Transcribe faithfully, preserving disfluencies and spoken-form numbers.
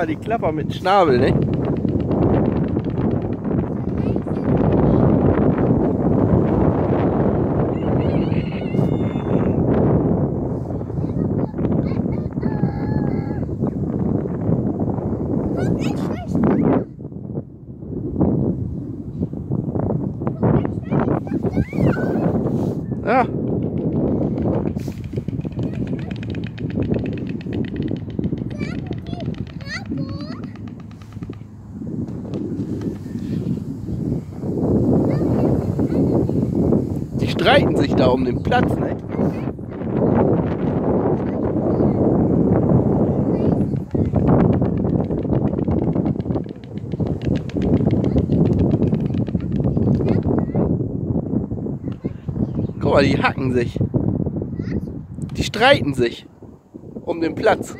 mal, die Klapper mit dem Schnabel, ne? Ja. Die streiten sich da um den Platz, ne? Guck mal, die hacken sich. Die streiten sich um den Platz.